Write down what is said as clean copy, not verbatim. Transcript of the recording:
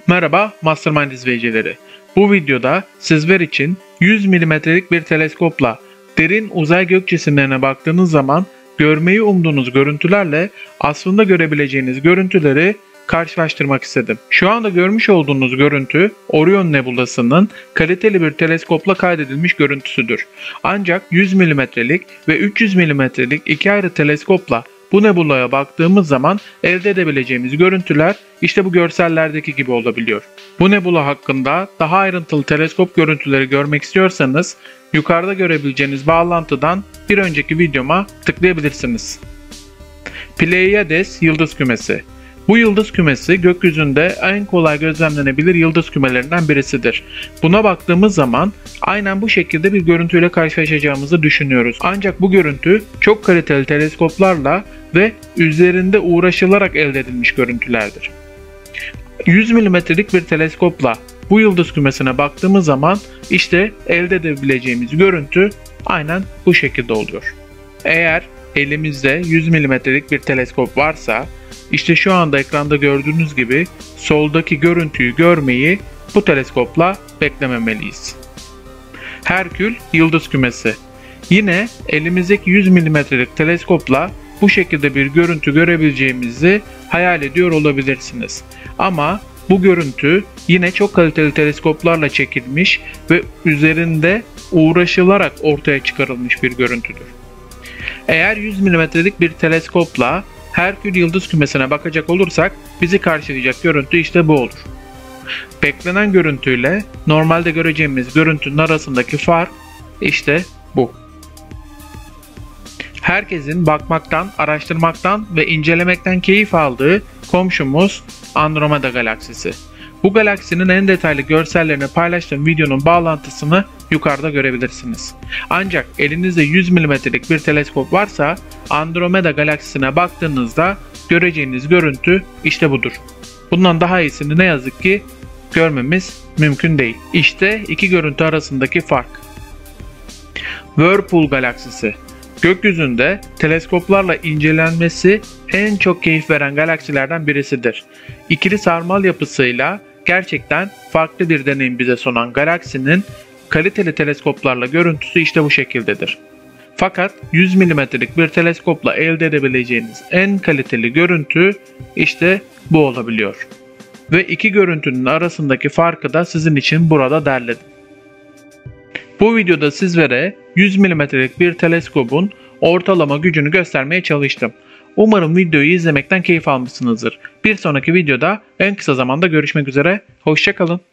Merhaba Mastermind izleyicileri. Bu videoda sizler için 100 milimetrelik bir teleskopla derin uzay gök cisimlerine baktığınız zaman görmeyi umduğunuz görüntülerle aslında görebileceğiniz görüntüleri karşılaştırmak istedim. Şu anda görmüş olduğunuz görüntü Orion Nebulası'nın kaliteli bir teleskopla kaydedilmiş görüntüsüdür. Ancak 100 milimetrelik ve 300 milimetrelik iki ayrı teleskopla bu nebulaya baktığımız zaman elde edebileceğimiz görüntüler işte bu görsellerdeki gibi olabiliyor. Bu nebula hakkında daha ayrıntılı teleskop görüntüleri görmek istiyorsanız yukarıda görebileceğiniz bağlantıdan bir önceki videoma tıklayabilirsiniz. Pleiades yıldız kümesi. Bu yıldız kümesi gökyüzünde en kolay gözlemlenebilir yıldız kümelerinden birisidir. Buna baktığımız zaman aynen bu şekilde bir görüntüyle karşılaşacağımızı düşünüyoruz. Ancak bu görüntü çok kaliteli teleskoplarla ve üzerinde uğraşılarak elde edilmiş görüntülerdir. 100 milimetrelik bir teleskopla bu yıldız kümesine baktığımız zaman işte elde edebileceğimiz görüntü aynen bu şekilde oluyor. Eğer elimizde 100 milimetrelik bir teleskop varsa işte şu anda ekranda gördüğünüz gibi soldaki görüntüyü görmeyi bu teleskopla beklememeliyiz. Herkül yıldız kümesi. Yine elimizdeki 100 milimetrelik teleskopla bu şekilde bir görüntü görebileceğimizi hayal ediyor olabilirsiniz. Ama bu görüntü yine çok kaliteli teleskoplarla çekilmiş ve üzerinde uğraşılarak ortaya çıkarılmış bir görüntüdür. Eğer 100 milimetrelik bir teleskopla Herkül yıldız kümesine bakacak olursak bizi karşılayacak görüntü işte bu olur. Beklenen görüntüyle normalde göreceğimiz görüntünün arasındaki fark işte bu. Herkesin bakmaktan, araştırmaktan ve incelemekten keyif aldığı komşumuz Andromeda galaksisi. Bu galaksinin en detaylı görsellerini paylaştığım videonun bağlantısını yukarıda görebilirsiniz. Ancak elinizde 100 milimetrelik bir teleskop varsa Andromeda galaksisine baktığınızda göreceğiniz görüntü işte budur. Bundan daha iyisini ne yazık ki görmemiz mümkün değil. İşte iki görüntü arasındaki fark. Whirlpool galaksisi. Gökyüzünde teleskoplarla incelenmesi en çok keyif veren galaksilerden birisidir. İkili sarmal yapısıyla gerçekten farklı bir deneyim bize sunan galaksinin kaliteli teleskoplarla görüntüsü işte bu şekildedir. Fakat 100 milimetrelik bir teleskopla elde edebileceğiniz en kaliteli görüntü işte bu olabiliyor. Ve iki görüntünün arasındaki farkı da sizin için burada derledim. Bu videoda sizlere 100 milimetrelik bir teleskopun ortalama gücünü göstermeye çalıştım. Umarım videoyu izlemekten keyif almışsınızdır. Bir sonraki videoda en kısa zamanda görüşmek üzere. Hoşça kalın.